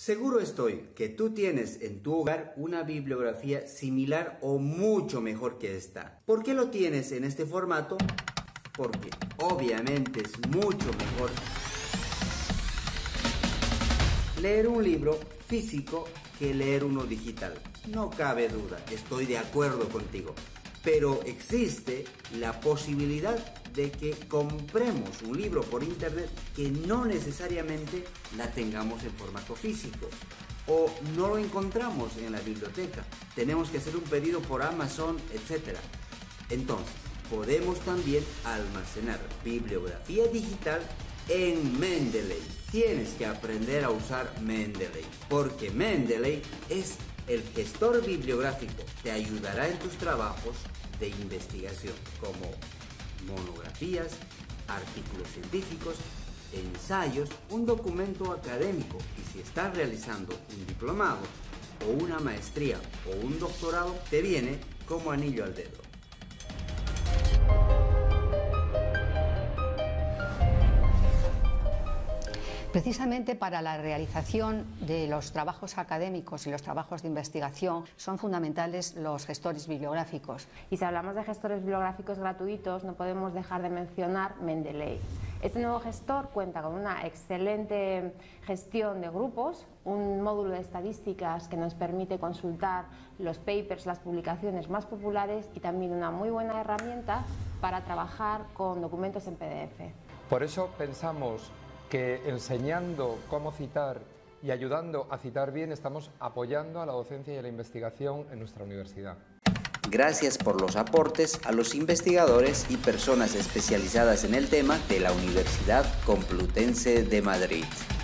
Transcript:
Seguro estoy que tú tienes en tu hogar una bibliografía similar o mucho mejor que esta. ¿Por qué lo tienes en este formato? Porque obviamente es mucho mejor leer un libro físico que leer uno digital. No cabe duda, estoy de acuerdo contigo. Pero existe la posibilidad de que compremos un libro por internet que no necesariamente la tengamos en formato físico o no lo encontramos en la biblioteca. Tenemos que hacer un pedido por Amazon, etc. Entonces, podemos también almacenar bibliografía digital en Mendeley. Tienes que aprender a usar Mendeley, porque Mendeley es el gestor bibliográfico. Te ayudará en tus trabajos de investigación, como monografías, artículos científicos, ensayos, un documento académico, y si estás realizando un diplomado o una maestría o un doctorado, te viene como anillo al dedo. Precisamente para la realización de los trabajos académicos y los trabajos de investigación son fundamentales los gestores bibliográficos. Y si hablamos de gestores bibliográficos gratuitos, no podemos dejar de mencionar Mendeley. Este nuevo gestor cuenta con una excelente gestión de grupos, un módulo de estadísticas que nos permite consultar los papers, las publicaciones más populares, y también una muy buena herramienta para trabajar con documentos en PDF. Por eso pensamos que enseñando cómo citar y ayudando a citar bien estamos apoyando a la docencia y a la investigación en nuestra universidad. Gracias por los aportes a los investigadores y personas especializadas en el tema de la Universidad Complutense de Madrid.